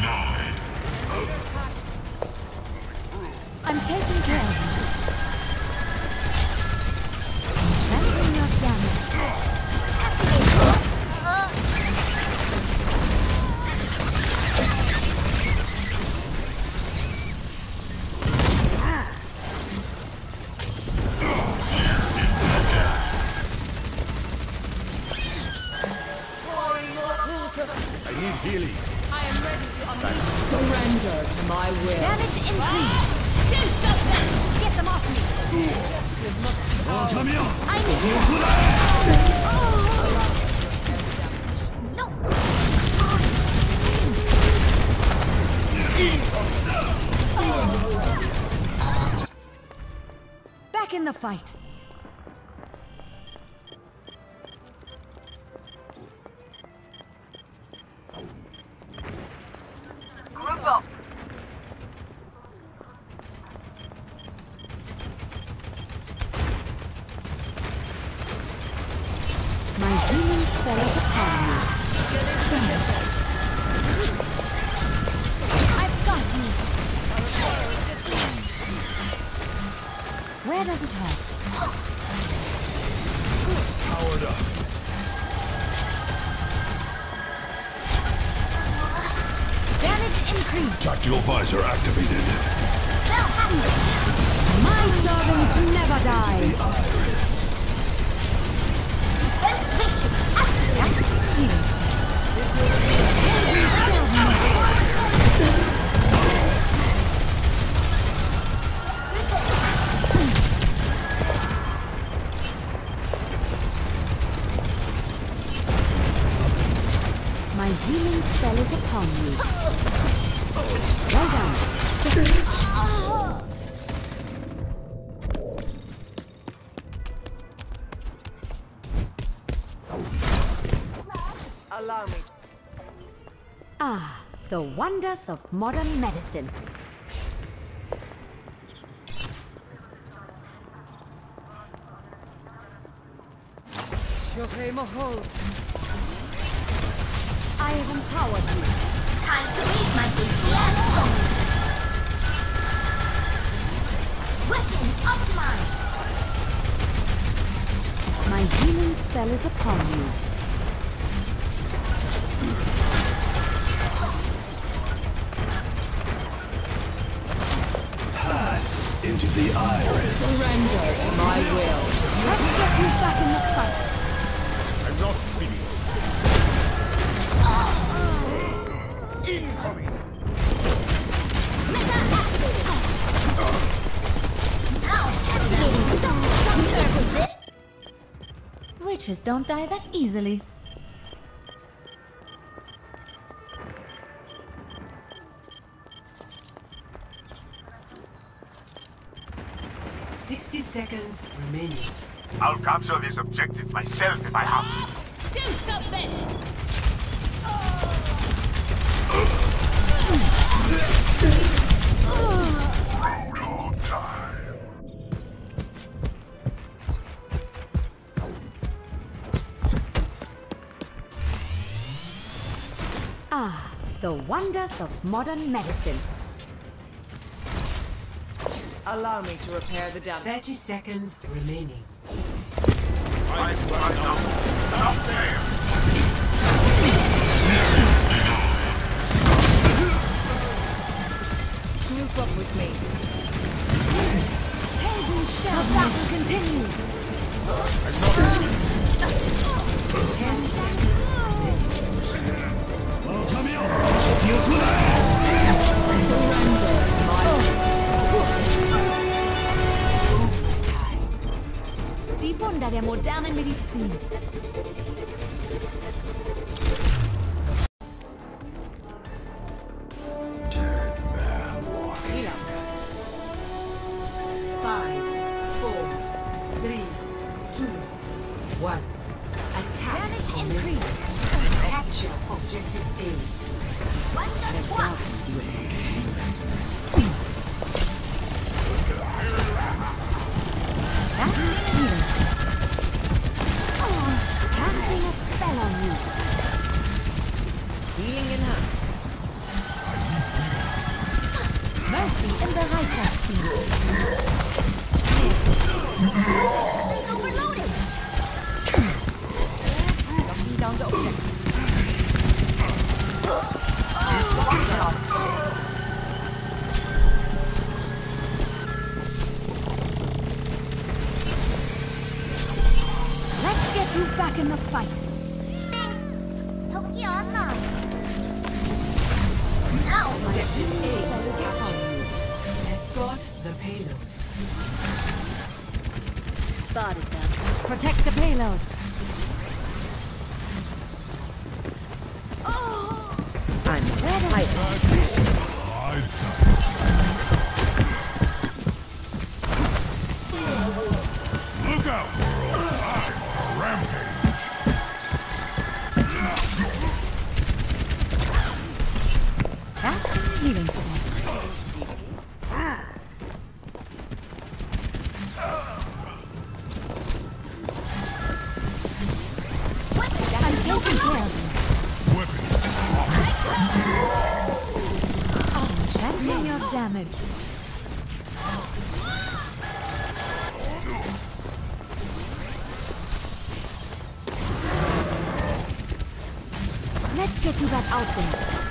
I'm taking care of you. Channeling your damage. I need healing. I am ready to surrender to my will. Damage increase. Do something! Get them off me. I need no. Back in the fight. Group up. My healing spell is upon you. I've got you. Where does it hurt? Powered up. Damage increased. Tactical visor activated. My servants never die. Iris. My healing spell is upon you. Well done. Allow me. Ah, the wonders of modern medicine. Shohei Mahol. I have empowered you. Time to raise my DPS. Weapon optimized. My healing spell is upon you. Pass into the iris. Surrender to my will. Let's get you back in the fight. I'm not finished. Meta activated. Now activating some surface. Witches don't die that easily. Seconds remaining. I'll capture this objective myself if I have to. Do something! Road time. Ah, the wonders of modern medicine. Allow me to repair the damage. 30 seconds remaining. I've run out. Up there. Group up with me. Heaven shall battle continues. I'm not finished. 10 seconds. Surrender to my Die Wunder der modernen Medizin. Dead man walking. 5, 4, 3, 2, 1. Attack. Damage increase. Capture objective A. Wonder what? That's healing. Casting a spell on you. Healing in hand. you back in the fight. 덕기 안 나. Now, Objective A is upon you. Escort the payload. Spotted them. Protect the payload. I'm ready. Hide sights. Look out, world! I'm on a rampage. That's healing spell. I'm taking care of them. Weapons. Checking your damage. Let's get you back out there.